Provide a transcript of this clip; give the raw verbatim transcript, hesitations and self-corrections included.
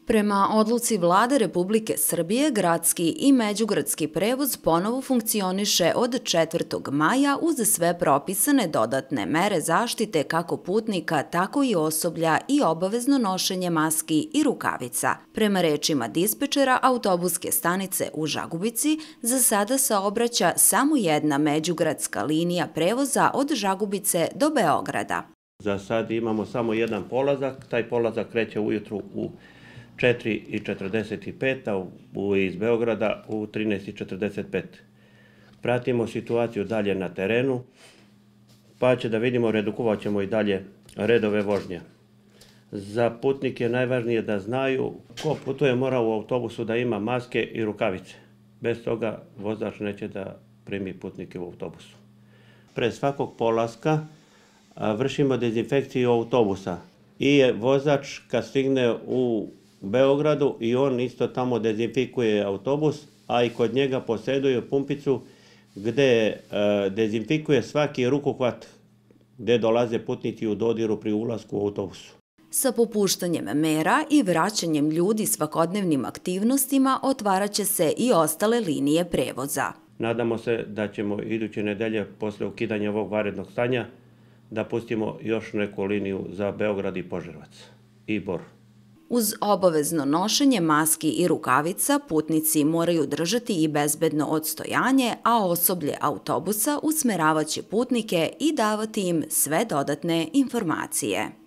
Prema odluci Vlade Republike Srbije, gradski i međugradski prevoz ponovo funkcioniše od četvrtog maja uz sve propisane dodatne mere zaštite kako putnika, tako i osoblja i obavezno nošenje maski i rukavica. Prema rečima dispečera autobuske stanice u Žagubici, za sada saobraća samo jedna međugradska linija prevoza od Žagubice do Beograda. Za sad imamo samo jedan polazak, taj polazak kreće ujutru u četiri i četrdeset pet, a iz Beograda u trinaest i četrdeset pet. Pratimo situaciju dalje na terenu, pa će da vidimo, redukovat ćemo i dalje redove vožnje. Za putnike je najvažnije da znaju ko putuje mora u autobusu da ima maske i rukavice. Bez toga vozač neće da primi putnike u autobusu. Pre svakog polaska vršimo dezinfekciju autobusa i vozač kad stigne u Beogradu i on isto tamo dezinfikuje autobus, a i kod njega posjeduje pumpicu gde dezinfikuje svaki rukohvat gde dolaze putnici u dodiru pri ulasku u autobusu. Sa popuštanjem mera i vraćanjem ljudi svakodnevnim aktivnostima otvarat će se i ostale linije prevoza. Nadamo se da ćemo iduće nedelje posle ukidanja ovog vanrednog stanja da pustimo još neku liniju za Beograd i Požarevac i Bor. Uz obavezno nošenje maski i rukavica, putnici moraju držati i bezbedno odstojanje, a osoblje autobusa usmeravaće putnike i davati im sve dodatne informacije.